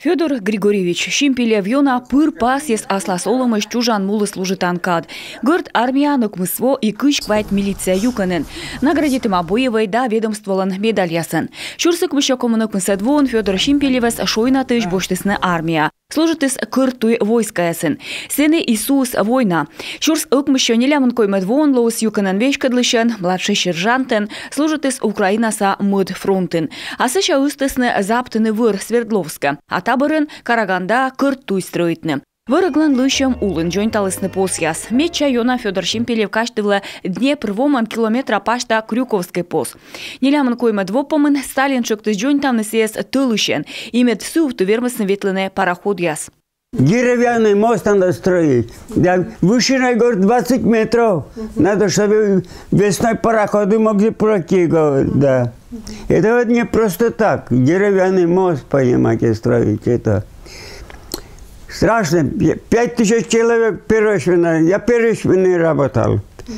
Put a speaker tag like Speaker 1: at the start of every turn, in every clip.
Speaker 1: Федор Григорьевич Шимпелев йона пыр пас ес аслас олымыш чужан мулы служитан кад. Гырт армиянок мысво и кыш квайт милиция юканен. Наградитым обоевой да ведомстволан медаль ясын. Чурсык мыща коммунок мысадвон Федор Шимпелевес шойна тыш боштысны армия. Служитыс кыртуй войска ясын. Сены Иисус война. Чурс ыкмыща нелямын коймедвон лоус юканен вешкадлышен, младший сержантен, служитыс Украинаса мыд фронтын. Асыща ыстысны заптыны выр Свердловска. А табырын Караганда кыртуй строитны. Вырыглан лыщам улын жонталысны посяс. Меча йона Федор Шимпелев каштывла Днепр воман километра пашта Крюковской пос. Нелямын койма двопомын Сталин шоктыс жонтамны сес тылышен. Имет суфту вермысны ветлыны пароход яс.
Speaker 2: Деревянный мост надо строить. Да, вышиной, говорит, 20 метров. Надо, чтобы весной пароходы могли пройти, говорит, да. Это вот не просто так. Деревянный мост, понимаете, строить. Это страшно. 5000 человек первой смены. Я первой смены работал.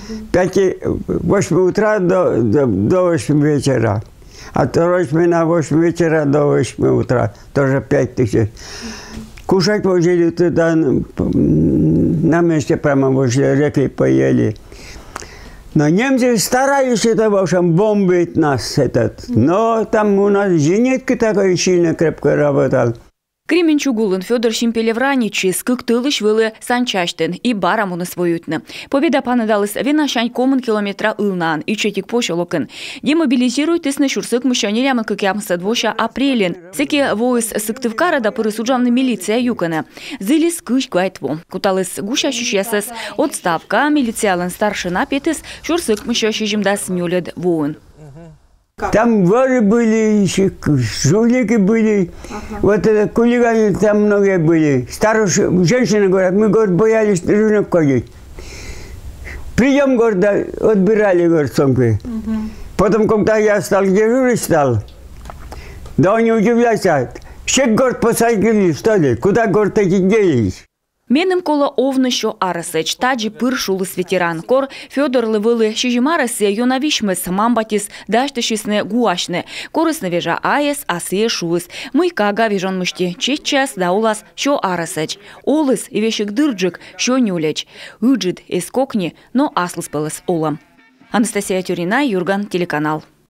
Speaker 2: 8 утра до 8 вечера. А второй смена 8 вечера до 8 утра. Тоже 5000. Кушать возили туда, на месте прямо возле реки поели. Но немцы старались это, в общем, бомбить нас. Но там у нас зенитка такой сильно крепко работал.
Speaker 1: Кременчугулын Федор Шимпелев раничи скыктылыш вылы санчаштын и барамуны своютны. Победа панадалыс вена шань комын километра ылнан и четик пошелокын. Демобилизирует исны шурсык мыщанелямын кыкямсы 2 апрелен. Секи воис сыктывкара да пырысуджамны милиция юканы. Зылис кыш квайтву. Куталыс гушащущесыз отставка милициялын старшина петыс шурсык мыщащижимдас нюлед воын.
Speaker 2: Там воры были, жулики были, вот это хулиганы там многие были. Старые женщины говорят, мы, говорят, боялись на рынок ходить. Придем, говорят, отбирали, говорят, сумки. Потом, когда я стал дежурить, да они удивляются, все, говорят, посадили, что ли, куда, говорят, эти делись?
Speaker 1: Менем коло овны що арасеч, таджи пыршулыс ветеран. Кор Федор лывылы шижимарасе юнавишмес мамбатис даштышисне гуашне. Корысны вежа аес, асые шулыс. Мыйка ага вежон мышти чечас да улас що арасеч. Олыс и вешик дырджик що нюлеч. Уджид эскокни, но аслыс пылыс олам. Анастасия Тюрина, Юрган, телеканал.